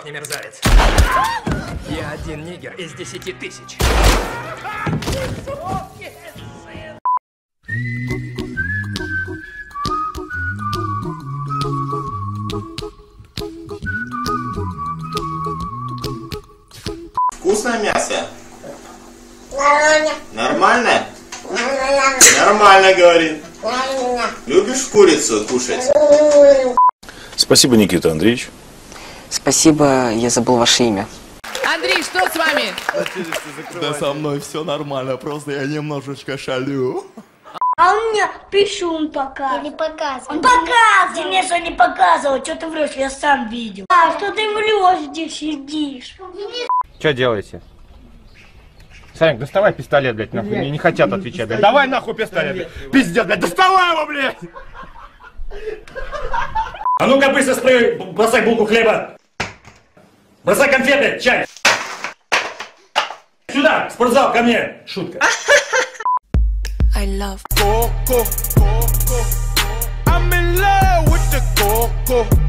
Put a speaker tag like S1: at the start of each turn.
S1: Сдохни, мерзавец. Я один нигер из 10 тысяч.
S2: Вкусное мясо?
S3: Нормально.
S2: Нормально?
S3: Нормально.
S2: Нормально, говорит.
S3: Нормально.
S2: Любишь курицу кушать?
S4: Спасибо, Никита Андреевич.
S5: Спасибо, я забыл ваше имя.
S6: Андрей, что с вами?
S7: Да со мной все нормально, просто я немножечко шалю.
S3: А он мне писюн показывал. Не показывал. Он показывал. Денис, он не показывал. Что ты врешь, я сам видел. А что ты врешь здесь сидишь?
S8: Что делаете? Санек, доставай пистолет, блядь, нахуй. Мне не хотят отвечать, блядь. Давай нахуй пистолет, блядь. Пиздец, блядь, доставай его, блядь!
S9: А ну-ка быстро бросай булку хлеба. Бросай конфеты, чай. Сюда, в спортзал, ко мне. Шутка.
S6: I love
S7: Coco, I'm in love with the coco.